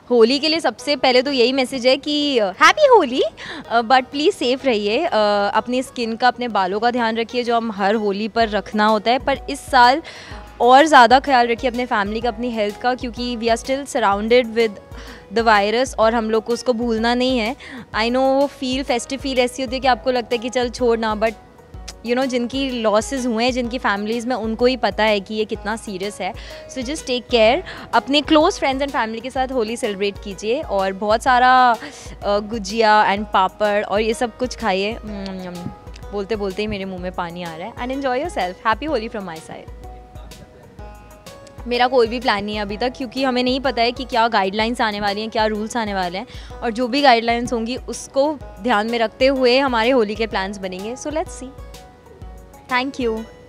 होली के लिए सबसे पहले तो यही मैसेज है कि happy Holi, but please safe रहिए, अपनी स्किन का, अपने बालों का ध्यान रखिए जो हम हर होली पर रखना होता है, पर इस साल और ज़्यादा ख्याल रखिए अपने फैमिली का, अपनी हेल्थ का, क्योंकि we are still surrounded with the virus और हम लोग को उसको भूलना नहीं है। आई नो वो फेस्टिव फील ऐसी होती है कि आपको लगता है कि चल छोड़ना, बट जिनकी लॉसेस हुए हैं, जिनकी फैमिलीज़ में, उनको ही पता है कि ये कितना सीरियस है। सो जस्ट टेक केयर, अपने क्लोज फ्रेंड्स एंड फैमिली के साथ होली सेलिब्रेट कीजिए और बहुत सारा गुजिया एंड पापड़ और ये सब कुछ खाइए। बोलते बोलते ही मेरे मुंह में पानी आ रहा है। And enjoy yourself. Happy Holi from my side. मेरा कोई भी प्लान नहीं है अभी तक, क्योंकि हमें नहीं पता है कि क्या गाइडलाइंस आने वाली हैं, क्या रूल्स आने वाले हैं, और जो भी गाइडलाइंस होंगी उसको ध्यान में रखते हुए हमारे होली के प्लान्स बनेंगे। So let's see. Thank you.